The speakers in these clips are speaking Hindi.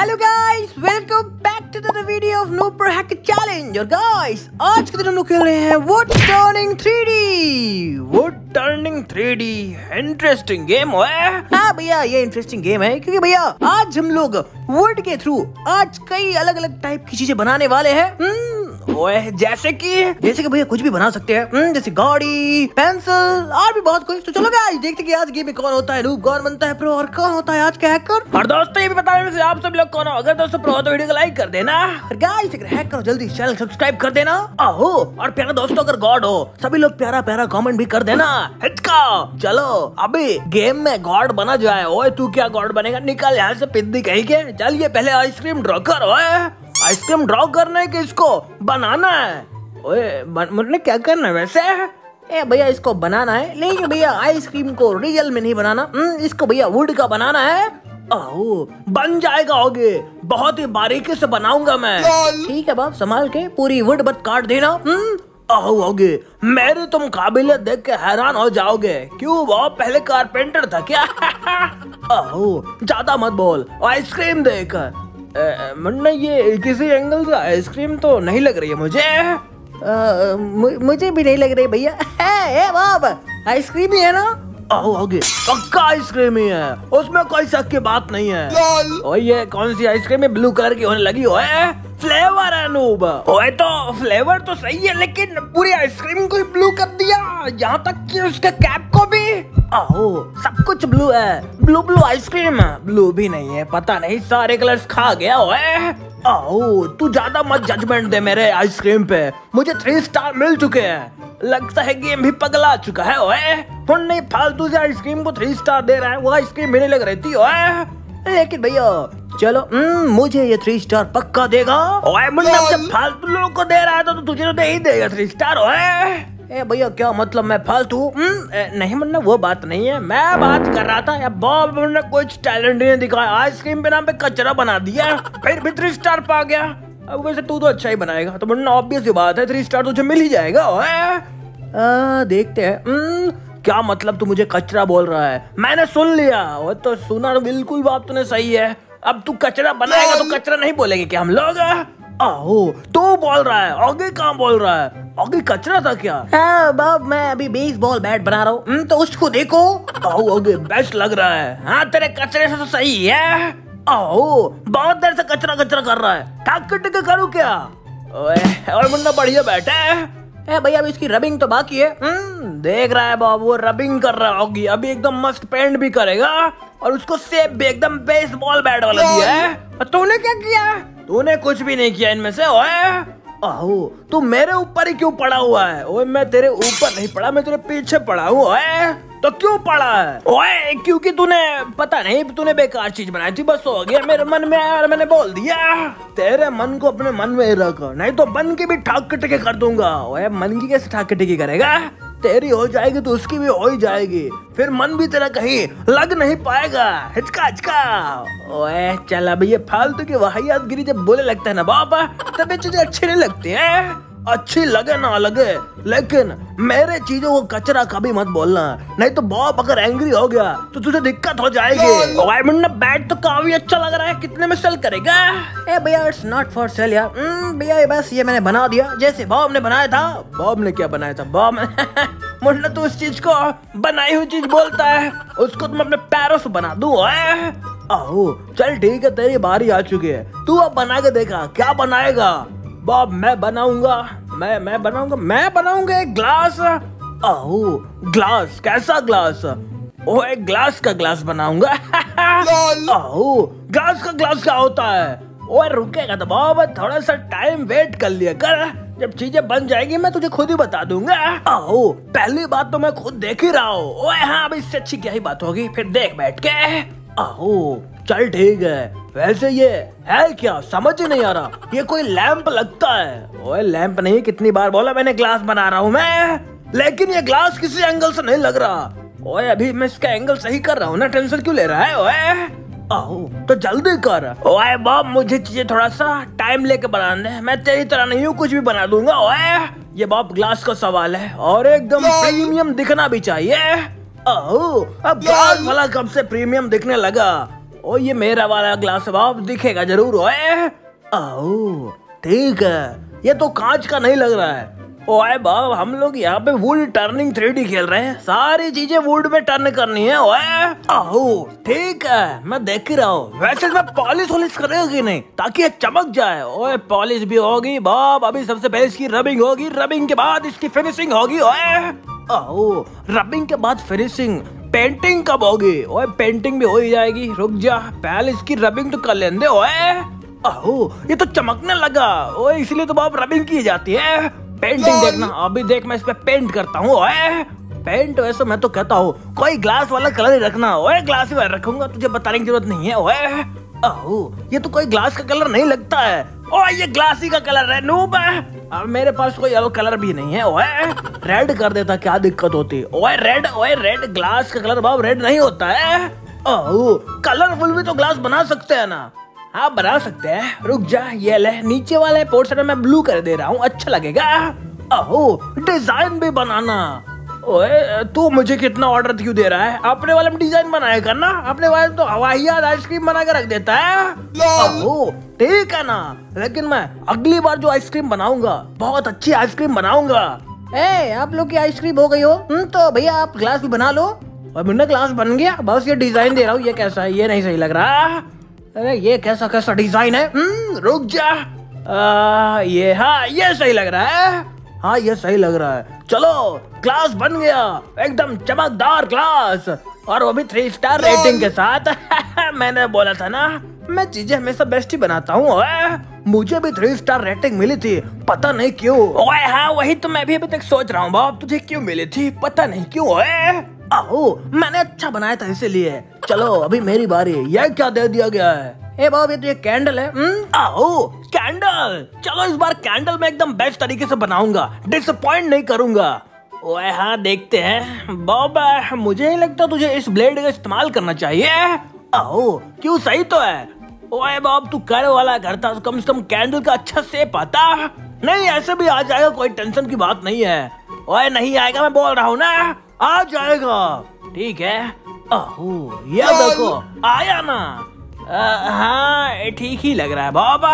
Hello guys, welcome back to the video of नूपर हैक चैलेंज। और गाइस, आज के दिन हम लोग खेल रहे हैं wood turning 3D। Wood turning 3D interesting game है। हाँ भैया, ये इंटरेस्टिंग गेम है क्योंकि भैया आज हम लोग वुड के थ्रू आज कई अलग अलग टाइप की चीजें बनाने वाले हैं। ओए जैसे कि भैया कुछ भी बना सकते हैं, जैसे गाड़ी, पेंसिल और भी बहुत कुछ। तो चलो गाइस, देखते कि आज गेम में कौन होता है रूप, कौन बनता है प्रो और कौन होता है आज का हैकर। और दोस्तों ये भी बताने में से आप सब लोग कौन हो। अगर दोस्तों प्रो हो तो वीडियो को लाइक कर देना। और गाइस अगर हैकर हो जल्दी चैनल सब्सक्राइब कर देना। आहो, और प्यारा दोस्तों अगर गॉड हो सभी लोग प्यारा प्यारा कमेंट भी कर देना। हिचका चलो अभी गेम में गॉड बना जाए। ओए तू क्या गॉड बनेगा, निकल यहाँ से पिद्दी कहीं के। चलिए पहले आइसक्रीम ड्रॉ कर। ओए आइसक्रीम ड्रॉ करने के इसको बनाना है। ओए मुझे क्या करना है वैसे? ए भैया इसको बनाना है, लेकिन भैया आइसक्रीम को रियल में नहीं बनाना, इसको भैया वुड का बनाना है। आओ बन जाएगा, आगे बहुत ही बारीकी से बनाऊंगा मैं। ठीक है बाप, संभाल के पूरी वुड बत काट देना। आओ आगे, मेरी तुम काबिलियत देख के हैरान हो जाओगे। क्यों बाप, पहले कारपेंटर था क्या? आओ ज्यादा मत बोल, आइसक्रीम देख। मुन्ना ये किसी एंगल से आइसक्रीम तो नहीं लग रही है मुझे। मुझे भी नहीं लग रही भैया। बाब आइसक्रीम ही है ना? आओ आगे, पक्का आइसक्रीम ही है, उसमें कोई शक की बात नहीं है। और ये कौन सी आइसक्रीम है, ब्लू कलर की होने लगी हो? फ्लेवर है नूब। ओए तो फ्लेवर तो सही है, लेकिन पूरी आइसक्रीम को ही ब्लू कर दिया, यहाँ तक कि उसके कैप को भी। आओ सब कुछ ब्लू है, ब्लू ब्लू आइसक्रीम। ब्लू भी नहीं है, पता नहीं सारे कलर्स खा गया। ओए आओ तू ज्यादा मत जजमेंट दे मेरे आइसक्रीम पे, मुझे 3 स्टार मिल चुके हैं। लगता है गेम भी पगला चुका है। ओए हुन नहीं फालतू से आइसक्रीम को 3 स्टार दे रहा है, वो आइसक्रीम मेरे लग रही थी। ओए लेकिन भैया चलो मुझे ये 3 स्टार पक्का देगा। ओए मुन्ना जब फालतू लोगों को दे रहा है तो तुझे तो दे ही देगा 3 स्टार। ओए भैया क्या मतलब मैं फालतू? नहीं मुन्ना वो बात नहीं है, मैं बात कर रहा था। बॉब ने कुछ टैलेंट नहीं दिखाया, आइसक्रीम पे नाम पे कचरा बना दिया, फिर भी 3 स्टार पा गया। अब वैसे तू तो अच्छा ही बनाएगा तो मुन्ना ऑब्वियस ही बात है 3 स्टार तुझे मिल ही जाएगा। ओए देखते हैं क्या मतलब तू मुझे कचरा बोल रहा है। मैंने सुन लिया। वो तो सुना, बिल्कुल बात तूने सही है। अब तू कचरा बनाएगा तो कचरा नहीं बोलेंगे क्या हम लोग? आहो तू बोल रहा है, आगे कहाँ बोल रहा है? आगे कचरा था क्या? हाँ बाब, मैं अभी बेसबॉल बैट बना रहा हूँ, तो उसको देखो। आओ आगे बेस्ट लग रहा है। हाँ तेरे कचरे से तो सही है। आओ बहुत देर से कचरा कचरा कर रहा है, ठाक के करूँ क्या? और मुन्ना बढ़िया बैठा है भैया, अभी इसकी रबिंग तो बाकी है। देख रहा है बाबू, वो रबिंग कर रहा होगी, अभी एकदम मस्त पेंट भी करेगा और उसको सेब भी एकदम बेसबॉल बैट वाला दिया है। तूने क्या किया? तूने कुछ भी नहीं किया इनमें से। ओए आहो तू मेरे ऊपर ही क्यों पड़ा हुआ है? ओए मैं तेरे ऊपर नहीं पड़ा, मैं तेरे पीछे पड़ा हूँ। ओए तो क्यों पड़ा है? ओए क्योंकि तूने पता नहीं, तूने बेकार चीज बनाई थी, बस हो गया, मेरे मन में आया और मैंने बोल दिया। तेरे मन को अपने मन में रख, नहीं तो मन की भी ठाक टिके कर दूंगा। ओए मन की कैसे ठाक टिकी करेगा? तेरी हो जाएगी तो उसकी भी हो ही जाएगी, फिर मन भी तेरा कहीं लग नहीं पाएगा। हिचका हिचका। ओए चल अब ये फालतू की वाहियातगिरी जब बोले लगता है ना बाबा, तब ये चीजें अच्छी नहीं लगती है। अच्छी लगे ना लगे, लेकिन मेरे चीजों को कचरा कभी मत बोलना, नहीं तो बॉब अगर एंग्री हो गया तो तुझे दिक्कत हो जाएगी। ओए मुन्ना बैट तो काफी अच्छा लग रहा है, कितने में सेल करेगा? भैया इट्स नॉट फॉर सेल यार। भैया बस ये मैंने बना दिया जैसे बॉब ने बनाया था। बॉब ने क्या बनाया था? बॉब ने मुन्ना तू उस चीज को बनाई हुई चीज बोलता है, उसको तुम अपने पैरों से बना दूं। आओ चल ठीक है, तेरी बारी आ चुकी है, तू अब बना के देखा क्या बनाएगा। बॉब मैं बनाऊंगा, मैं बनाऊंगा एक ग्लास। आओ ग्लास, कैसा ग्लास? ओ एक ग्लास का ग्लास बनाऊंगा। आओ ग्लास का ग्लास क्या होता है? ओए रुकेगा तो बॉब, थोड़ा सा टाइम वेट कर लिया कर, जब चीजें बन जाएगी मैं तुझे खुद ही बता दूंगा। आओ पहली बात तो मैं खुद देख ही रहा हूँ। ओए हाँ, अब इससे अच्छी क्या ही बात होगी, फिर देख बैठ के। आओ चल ठीक है, वैसे ये है क्या समझ ही नहीं आ रहा, ये कोई लैंप लगता है। ओए लैंप नहीं, कितनी बार बोला मैंने ग्लास बना रहा हूँ मैं, लेकिन ये ग्लास किसी एंगल से नहीं लग रहा। ओए अभी मैं इसका एंगल सही कर रहा हूँ ना, टेंशन क्यों ले रहा है? ओए आओ तो जल्दी कर। ओए बॉब मुझे चीजें थोड़ा सा टाइम लेके बनाने दे, मैं तेरी तरह नहीं हूँ, कुछ भी बना दूंगा। ओए ये बॉब ग्लास का सवाल है और एकदम प्रीमियम दिखना भी चाहिए। ओह अब ग्लास वाला कब से प्रीमियम दिखने लगा? ओ ये मेरा वाला ग्लास है बाप, दिखेगा जरूर। ओए ओह ठीक है, ये तो कांच का नहीं लग रहा है। ओए बाप हम लोग यहाँ पे वुड टर्निंग 3D खेल रहे हैं, सारी चीजें वुड में टर्न करनी है। ओए ओह ठीक है, मैं देख ही रहा हूँ। वैसे मैं पॉलिश वॉलिश करेगा कि नहीं ताकि ये चमक जाए। ओए पॉलिश भी होगी बाप, अभी सबसे पहले इसकी रबिंग होगी, रबिंग के बाद इसकी फिनिशिंग होगी। ओए ओह रबिंग के बाद फिनिशिंग, पेंटिंग कब होगी? ओए पेंटिंग भी हो ही जाएगी, रुक जा पहले इसकी रबिंग तो कर लेने दे। ओए ओह ये तो चमकने लगा। ओए इसलिए तो बाप रबिंग की जाती है। पेंटिंग देखना, अभी देख मैं इस पे पेंट करता हूँ। ओए पेंट वैसे मैं तो कहता हूँ कोई ग्लास वाला कलर ही रखना। ओए ग्लास ही वाला रखूंगा, तुझे बताने की जरूरत नहीं है। ओए ओह ये तो कोई ग्लास का कलर नहीं लगता है। ओए ये ग्लास ही का कलर है नूब। अब मेरे पास कोई येलो कलर भी नहीं है। ओए रेड कर देता, क्या दिक्कत होती? ओए रेड ग्लास का कलर बाब रेड नहीं होता है। ओह कलरफुल भी तो ग्लास बना सकते हैं ना। हाँ बना सकते हैं, रुक जा ये ले नीचे वाले पोर्शन में मैं ब्लू कर दे रहा हूँ, अच्छा लगेगा। ओह डिजाइन भी बनाना। ओए तू मुझे कितना ऑर्डर क्यों दे रहा है? अपने वाले में डिजाइन बनाया करना, अपने वाले में तो हवाई आइसक्रीम बना के रख देता है। ओह ठीक है ना, लेकिन मैं अगली बार जो आइसक्रीम बनाऊंगा बहुत अच्छी आइसक्रीम बनाऊंगा। आप लोग की आइसक्रीम हो गई हो तो भैया आप ग्लास भी बना लो। और मैंने ग्लास बन गया, बस ये डिजाइन दे रहा हूँ, ये कैसा है? ये नहीं सही लग रहा। अरे ये कैसा डिजाइन है? रुक जा ये हाँ ये सही लग रहा है। हाँ ये सही लग रहा है, चलो ग्लास बन गया, एकदम चमकदार ग्लास, और वो भी 3 स्टार रेटिंग के साथ। मैंने बोला था ना मैं चीजें हमेशा बेस्ट ही बनाता हूँ। मुझे भी 3 स्टार रेटिंग मिली थी, पता नहीं क्यों। ओए हाँ वही तो मैं भी अभी तक सोच रहा हूँ बाप, तुझे क्यों मिली थी पता नहीं क्यों। मैंने अच्छा बनाया था इसीलिए। चलो अभी मेरी बारी, यह क्या दे दिया गया है? बाप ये तो ये कैंडल है। कैंडल, चलो इस बार कैंडल मैं एकदम बेस्ट तरीके से बनाऊंगा, डिसअपॉइंट नहीं करूंगा। ओए हाँ देखते हैं बाबा, मुझे नहीं लगता तुझे इस ब्लेड का इस्तेमाल करना चाहिए। क्यों सही तो है। ओए बाप तू कर वाला करता, कम से कम कैंडल का अच्छा शेप आता। नहीं ऐसे भी आ जाएगा, कोई टेंशन की बात नहीं है। ओए नहीं आएगा मैं बोल रहा हूँ ना, आ जाएगा ठीक है। ये देखो आया ना। हाँ ठीक ही लग रहा है बाबा।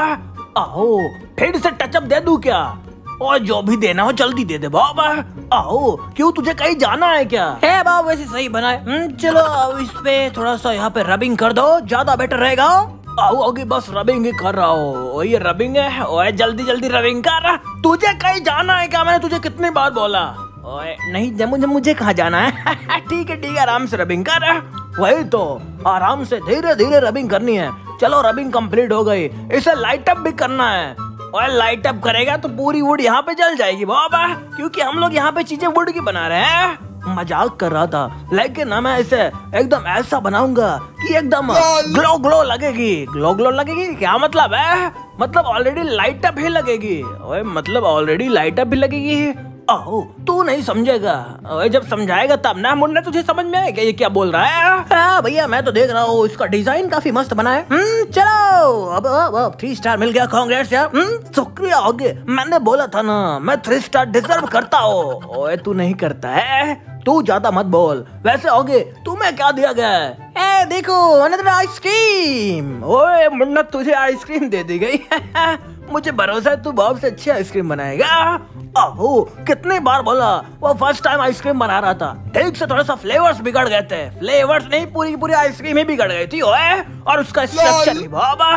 फिर से टचअप दे दूं क्या? और जो भी देना हो जल्दी दे दे बाबा। क्यों तुझे कहीं जाना है क्या? है बाबा वैसे सही बना है। चलो अब इस पे थोड़ा सा यहाँ पे रबिंग कर दो, ज्यादा बेटर रहेगा। आगे बस रबिंग ही कर रहा हो। ये रबिंग है। ओए जल्दी जल्दी रबिंग कर। तुझे कहीं जाना है क्या? मैंने तुझे कितनी बार बोला। ओए नहीं मुझे कहाँ जाना है। ठीक है आराम से रबिंग कर। वही तो आराम से धीरे धीरे रबिंग करनी है। चलो रबिंग कंप्लीट हो गई, इसे लाइट अप भी करना है। और लाइट अप करेगा तो पूरी वुड यहाँ पे जल जाएगी बाबा, क्योंकि हम लोग यहाँ पे चीजें वुड की बना रहे हैं। मजाक कर रहा था, लेकिन मैं इसे एकदम ऐसा बनाऊंगा कि एकदम ग्लो ग्लो लगेगी। ग्लो ग्लो लगेगी क्या मतलब है? मतलब ऑलरेडी लाइट अप ही लगेगी। ओए मतलब ऑलरेडी लाइट अप ही लगेगी। तू नहीं समझेगा, जब समझाएगा तब ना। मुन्ना तुझे समझ में आएगा ये क्या बोल रहा है? भैया मैं तो देख रहा हूँ, इसका डिजाइन काफी मस्त बना है। चलो अब 3 स्टार मिल गया, कांग्रेस यार। शुक्रिया। आगे मैंने बोला था ना मैं 3 स्टार डिजर्व करता हूँ। ओए तू नहीं करता है, तू ज्यादा मत बोल। वैसे आगे तुम्हें क्या दिया गया है? देखो अनदर आइसक्रीम। ओए मुन्ना तुझे आइसक्रीम दे दी गई। मुझे भरोसा है तू बहुत से अच्छी आइसक्रीम बनाएगा। कितनी बार बोला, वो फर्स्ट टाइम आइसक्रीम बना रहा था, ठीक से थोड़ा सा फ्लेवर्स बिगड़ गए थे। फ्लेवर्स नहीं, पूरी आइसक्रीम ही बिगड़ गई थी। ओए और उसका स्ट्रक्चर भी बाबा।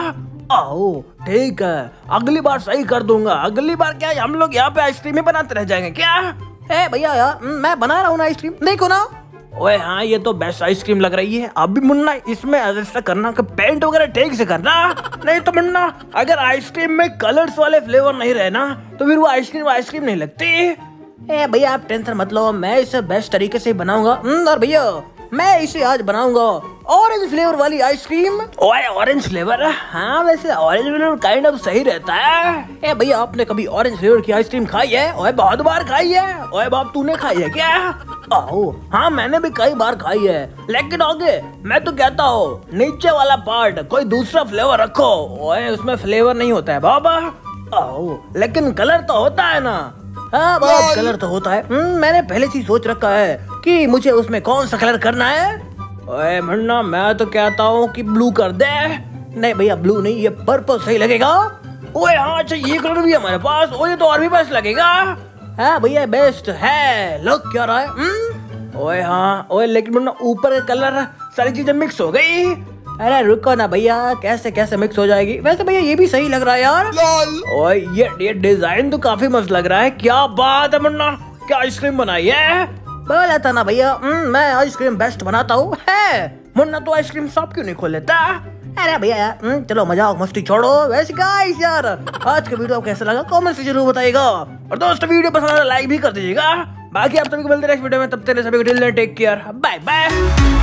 ठीक है अगली बार सही कर दूंगा। अगली बार क्या हम लोग यहाँ पे आइसक्रीम ही बनाते रह जाएंगे क्या? भैया यार मैं बना रहा हूँ ना आइसक्रीम, देखो ना। ओए हाँ ये तो बेस्ट आइसक्रीम लग रही है। अभी मुन्ना इसमें ऐसा करना कि पेंट वगैरह ठीक से करना, नहीं तो मुन्ना अगर आइसक्रीम में कलर्स वाले फ्लेवर नहीं रहे ना तो फिर वो आइसक्रीम नहीं लगती। भैया आप टेंशन मत लो, मैं इसे बेस्ट तरीके से बनाऊंगा। और भैया मैं इसे आज बनाऊंगा ऑरेंज फ्लेवर वाली आइसक्रीम। ओए ऑरेंज फ्लेवर? हाँ वैसे ऑरेंज फ्लेवर काइंड ऑफ सही रहता है। भैया आपने कभी ऑरेंज फ्लेवर की आइसक्रीम खाई है? ओए बहुत बार खाई है। ओए बाप तूने खाई है क्या? हाँ मैंने भी कई बार खाई है, लेकिन आगे मैं तो कहता हूँ नीचे वाला पार्ट कोई दूसरा फ्लेवर रखो। ओए उसमें फ्लेवर नहीं होता है बाबा। लेकिन कलर तो होता है ना। हाँ बाप कलर तो होता है। मैंने पहले से सोच रखा है कि मुझे उसमें कौन सा कलर करना है। ओए मुन्ना, मैं तो कहता हूँ कि ब्लू कर दे। नहीं भैया, ब्लू नहीं, ये पर्पल सही लगेगा। ओए हाँ, अच्छा ये कलर भी हमारे पास। ओए तो और भी बेस्ट लगेगा। हाँ भैया, बेस्ट है। लुक क्या रहा है। ओए हाँ, ओए लेकिन मुन्ना ऊपर का कलर सारी चीजें मिक्स हो गई। अरे रुको ना भैया, कैसे कैसे मिक्स हो जाएगी। वैसे भैया ये भी सही लग रहा है यार। ओए ये डिजाइन तो काफी मस्त लग रहा है। क्या बात है मुन्ना, क्या आइसक्रीम बनाई है। बोला था ना भैया, मैं आइसक्रीम बेस्ट बनाता हूँ। है मुन्ना तो आइसक्रीम शॉप क्यों नहीं खोल लेता। अरे भैया यार, चलो मजाक मस्ती छोड़ो। वैसे गाइस यार, आज का वीडियो कैसा लगा कमेंट से जरूर बताइएगा। और दोस्तों वीडियो पसंद आया लाइक भी कर दीजिएगा। बाकी आप सभी को मिलते हैं नेक्स्ट वीडियो में। तब तक सभी को टेक केयर, बाय बाय।